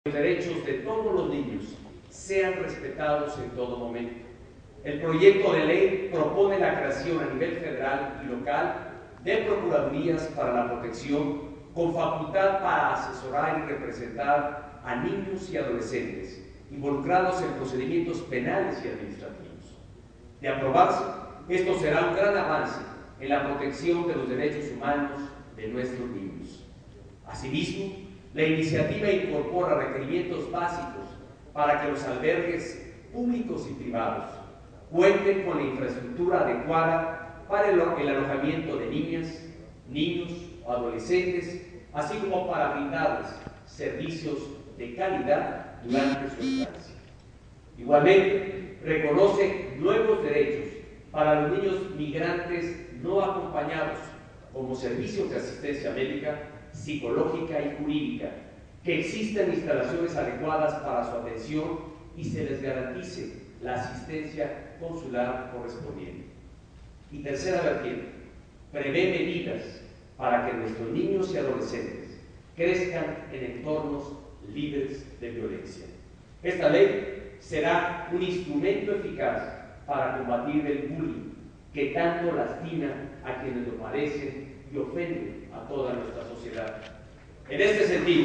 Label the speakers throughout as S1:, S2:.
S1: Los derechos de todos los niños sean respetados en todo momento. El proyecto de ley propone la creación a nivel federal y local de procuradurías para la protección con facultad para asesorar y representar a niños y adolescentes involucrados en procedimientos penales y administrativos. De aprobarse, esto será un gran avance en la protección de los derechos humanos de nuestros niños. Asimismo, la iniciativa incorpora requerimientos básicos para que los albergues públicos y privados cuenten con la infraestructura adecuada para el alojamiento de niñas, niños o adolescentes, así como para brindarles servicios de calidad durante su estancia. Igualmente, reconoce nuevos derechos para los niños migrantes no acompañados, como servicios de asistencia médica, psicológica y jurídica, que existan instalaciones adecuadas para su atención y se les garantice la asistencia consular correspondiente. Y tercera vertiente, prevé medidas para que nuestros niños y adolescentes crezcan en entornos libres de violencia. Esta ley será un instrumento eficaz para combatir el bullying que tanto lastima a quienes lo padecen y ofenden a toda nuestra sociedad. En este sentido,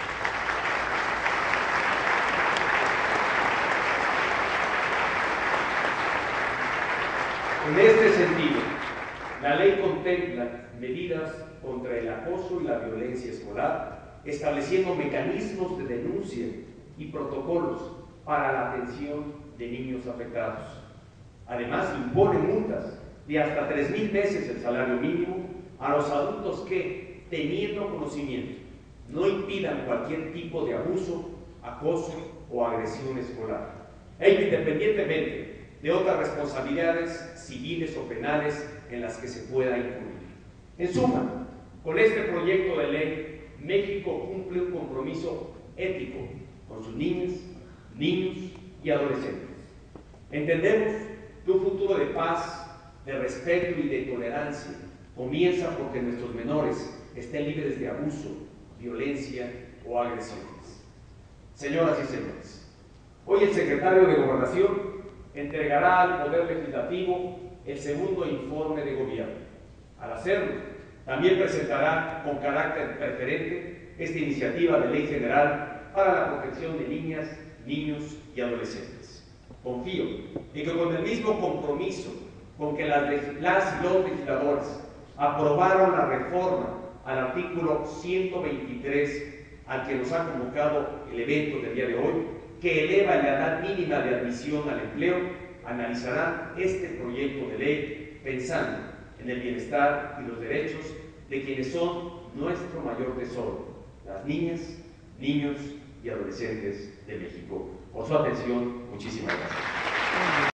S1: la ley contempla medidas contra el acoso y la violencia escolar, estableciendo mecanismos de denuncia y protocolos para la atención de niños afectados. Además, impone multas de hasta 3,000 veces el salario mínimo a los adultos que, teniendo conocimiento, no impidan cualquier tipo de abuso, acoso o agresión escolar, independientemente de otras responsabilidades civiles o penales en las que se pueda incurrir. En suma, con este proyecto de ley, México cumple un compromiso ético con sus niñas, niños y adolescentes. Entendemos que un futuro de paz, de respeto y de tolerancia comienza porque nuestros menores estén libres de abuso, violencia o agresiones. Señoras y señores, hoy el secretario de Gobernación entregará al Poder Legislativo el segundo informe de gobierno. Al hacerlo, también presentará con carácter preferente esta iniciativa de ley general para la protección de niñas, niños y adolescentes. Confío en que con el mismo compromiso con que las y los legisladores aprobaron la reforma al artículo 123 al que nos ha convocado el evento del día de hoy, que eleva la edad mínima de admisión al empleo, analizarán este proyecto de ley pensando en el bienestar y los derechos de quienes son nuestro mayor tesoro, las niñas, niños y adolescentes de México. Por su atención, muchísimas gracias.